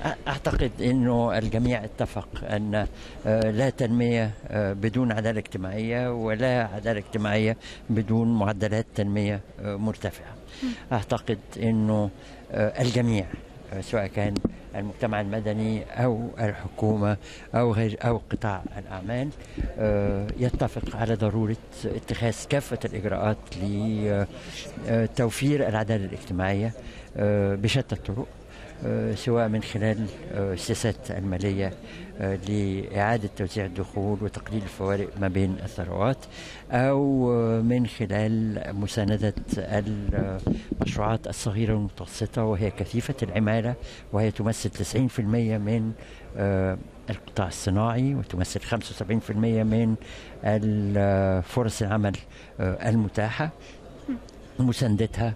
أعتقد أنه الجميع اتفق أن لا تنمية بدون عدالة اجتماعية، ولا عدالة اجتماعية بدون معدلات تنمية مرتفعة. أعتقد أنه الجميع سواء كان المجتمع المدني أو الحكومة أو غير أو قطاع الأعمال يتفق على ضرورة اتخاذ كافة الإجراءات لتوفير العدالة الاجتماعية بشتى الطرق، سواء من خلال السياسات المالية لإعادة توزيع الدخول وتقليل الفوارق ما بين الثروات، أو من خلال مساندة المشروعات الصغيرة والمتوسطة وهي كثيفة العمالة، وهي تمثل 90% من القطاع الصناعي وتمثل 75% من فرص العمل المتاحة. مساندتها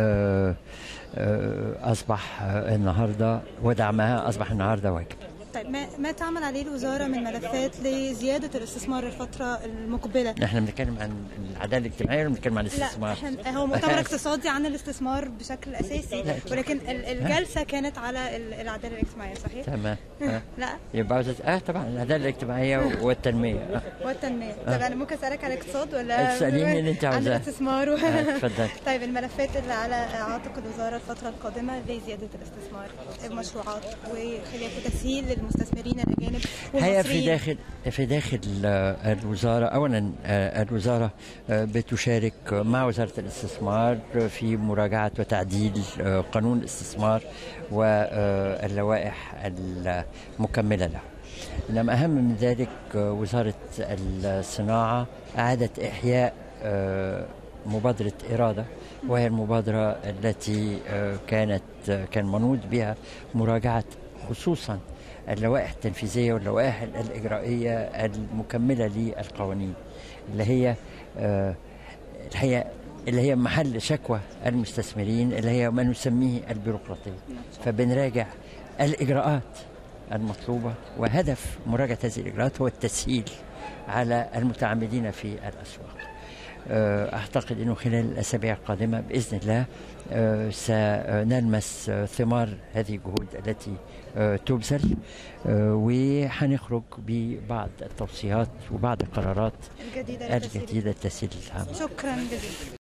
أصبح النهاردة ودعمها أصبح النهاردة واجب. طيب ما تعمل عليه الوزارة من ملفات لزيادة الاستثمار الفترة المقبلة؟ احنا بنتكلم عن العدالة الاجتماعية ولا بنتكلم عن الاستثمار؟ لا، هو مؤتمر اقتصادي عن الاستثمار بشكل أساسي، ولكن الجلسة كانت على العدالة الاجتماعية، صحيح؟ تمام. لا يبقى طبعا العدالة الاجتماعية والتنمية. والتنمية. طيب أنا ممكن أسألك على الاقتصاد ولا تسأليني اللي أنت عاوزاه؟ عن الاستثمار اتفضل. طيب الملفات اللي على عاتق الوزارة الفترة القادمة لزيادة الاستثمار، المشروعات وخلافه، تسهيل للمستثمرين الأجانب والمصريين. في داخل الوزارة. أولا الوزارة بتشارك مع وزارة الاستثمار في مراجعة وتعديل قانون الاستثمار واللوائح المكملة له. إنما أهم من ذلك وزارة الصناعة أعادت إحياء مبادرة إرادة، وهي المبادرة التي كان منوط بها مراجعة خصوصا اللوائح التنفيذية واللوائح الإجرائية المكملة للقوانين، اللي هي محل شكوى المستثمرين، اللي هي ما نسميه البيروقراطية. فبنراجع الإجراءات المطلوبة، وهدف مراجعة هذه الإجراءات هو التسهيل على المتعاملين في الأسواق. أعتقد أنه خلال الأسابيع القادمة بإذن الله سنلمس ثمار هذه الجهود التي تبذل، وحنخرج ببعض التوصيات وبعض القرارات الجديدة لتسهيل العمل. شكرا جزيلا.